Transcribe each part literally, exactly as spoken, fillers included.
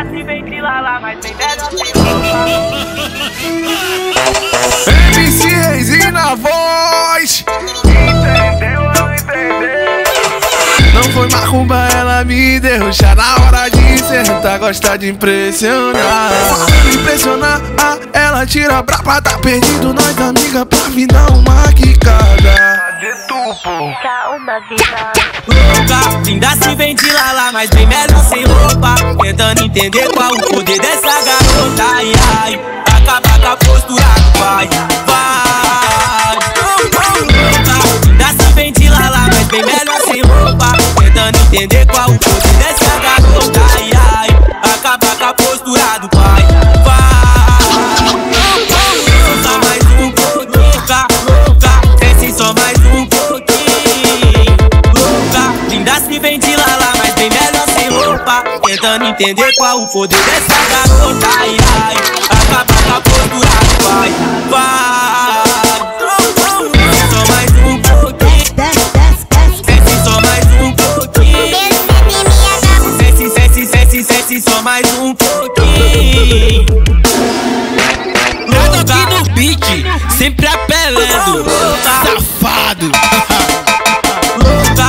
se ventilar lá, mas bem melhor sem roupa. M C Reizinho na voz. Entendeu ou não entendeu? Não foi macumba, ela me derruxar na hora de sentar, gosta de impressionar. Me impressionar, ah, ela tira braba, tá perdido, nós amiga pra vir dar uma quicada. Cadê tu, pô? Tá uma vida Louca, linda se ventilar lá, mas bem melhor sem roupa. Tentando entender qual o poder dessa garota. Ai, ai, acaba com a postura do pai. Vai, louca, linda se ventilar lá, mas bem melhor sem roupa. Tentando entender qual o poder dessa garota. Ai, ai, acaba com a postura do pai. Vai, só mais um pouquinho, louca, louca, desce só mais um pouquinho. Louca, linda se ventilar lá, mas bem melhor sem roupa. Tentando entender qual o poder dessa garota. Ai, ai, acaba com a postura do pai. Vai, só mais um pouquinho, desce só mais um pouquinho. Desce, desce, desce, desce só mais um pouquinho. Nada aqui no beat, sempre apelando. Safado. Louca,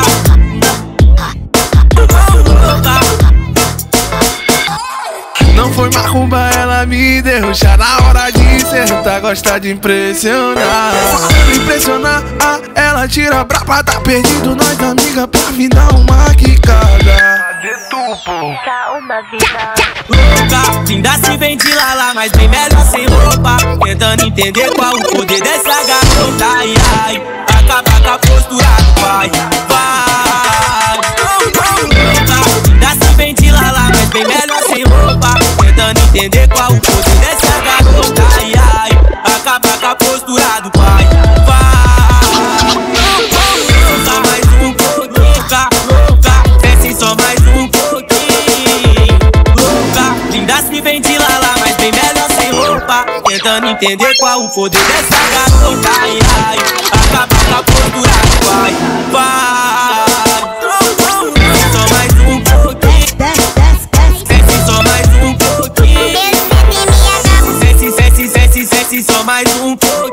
louca. Não foi macumba, ela me derruxar na hora de sentar, gosta de impressionar. Me impressionar, ah, ela tira braba, tá perdido, nós amiga pra vir dar uma quicada. Cadê tu, pô? Tá uma vida Louca, linda se ventilar lá, mas bem melhor sem roupa. Tentando entender qual o poder dessa garota. Ai, ai, acaba com a postura do pai. Vai, louca, linda se ventilar lá, mas bem melhor sem roupa. Tentando entender qual o poder dessa garota. Ai, ai, acaba com a postura do pai. Vai, só mais um pouquinho, louca, louca, desce só mais um pouquinho. Louca, linda se ventilar lá, mas bem melhor sem roupa. Tentando entender qual o poder dessa garota. Ai, ai, acaba com a postura do pai. Vai, só mais um pouquinho, desce só mais um pouquinho. Desce, desce, desce, desce só mais um pouquinho.